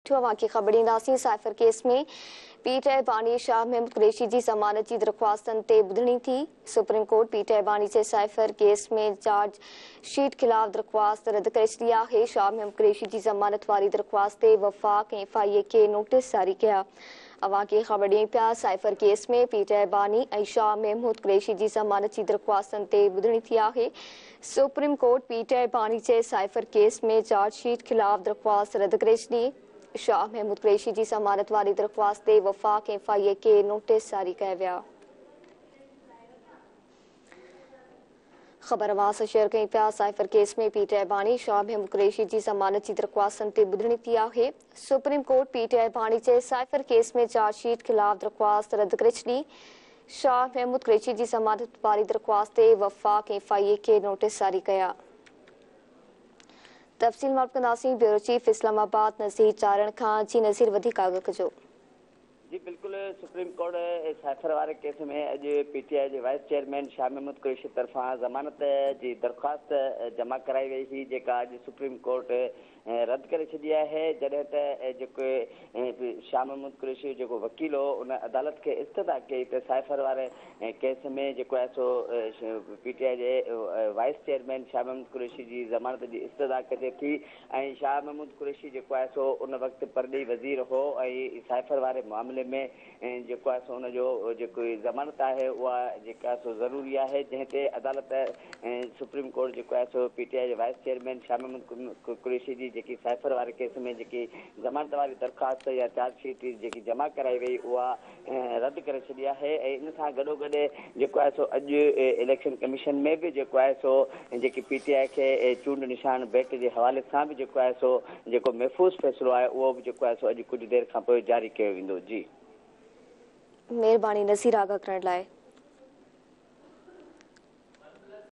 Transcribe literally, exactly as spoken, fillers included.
अवां खे ख़बर ॾींदासीं। साइफर केस में पीटीआई बानी शाह महमूद कुरैशी जी ज़मानत जी दरख़्वास्तनि ते ॿुधणी थी। सुप्रीम कोर्ट पीटीआई बानी जे साइफर केस में चार्ज शीट ख़िलाफ़ दरख़्वास्त रद्द करे छॾी आहे। शाह महमूद कुरैशी जी ज़मानत वारी दरख़्वास्त ते वफ़ाक़ ऐं एफआईए खे नोटिस जारी कया। अवां खे ख़बर ॾियनि पिया साइफर केस में पीटीआई बानी ऐं शाह महमूद कुरैशी जी ज़मानत जी दरख़्वास्तनि ते ॿुधणी थी आहे। सुप्रीम कोर्ट पीटीआई बानी जे साइफर केस में चार्ज शीट ख़िलाफ़ दरख़्वास्त रद्द करे छॾी। शाह महमूद कुरैशी जी ज़मानत वारी दरख़्वास्त ते वफ़ाक़ ऐं एफआईए खे नोटिस जारी कया विया। ख़बर अवां सां शेयर कई पिया। साइफर केस में पीटीआई बानी शाह महमूद कुरैशी जी ज़मानत जी दरख़्वास्तनि ते ॿुधणी थी आहे। सुप्रीम कोर्ट पीटीआई बानी जे साइफर केस में चार्ज शीट ख़िलाफ़ दरख़्वास्त रद्द करे छॾी। शाह महमूद कुरैशी जी ज़मानत वारी दरख़्वास्त ते वफ़ाक़ ऐं एफआईए खे नोटिस जारी कया। तफ़सील मालूम कंदासीं। Bureau chief Islamabad Nazir Charan Khan. जी नज़ीर, वधीक आगाह कजो। जी बिल्कुल, सुप्रीम कोर्ट साइफर वारे केस में अज पीटीआई के वाइस चेयरमैन शाह महमूद कुरैशी तरफा जमानत की दरख्वास्त जमा कराई वही हुई, जेका अज सुप्रीम कोर्ट रद्द करे छॾी आहे। जॾहिं त शाह महमूद कुरैशी जो वकील हो उन अदालत के इस्तदा कई त साइफर वारे केस में जो है सो पीटीआई के वाइस चेयरमैन शाह महमूद कुरैशी की जमानत की इस्तदा कजे थी। ऐं शाह महमूद कुरैशी जो है सो उन वक्त परॾेही वज़ीर हो ऐं साइफर वारे मामले में जो है सो उन जो जमानत है वह सो ज़रूरी है, जैसे अदालत सुप्रीम कोर्ट जो है सो पीटीआई के वाइस चेयरमैन शाह महमूद कुरैशी जी जी साइफर वारे केस में जी जमानत वाली दरख्वास्त या चार्जशीट जी जमा कराई वही वह रद्द करे छॾी है। इन सां गॾोगॾु जो है सो अज इलेक्शन कमीशन में भी जो है सो जी पीटीआई के चूंड निशान बैट के हवाले से भी जो है सो जो महफ़ूज़ फैसलो है वो भी जो है सो अज कुछ देर का जारी किया वेंदो। जी मेहरबानी नज़ीर आगाह करण लाइ।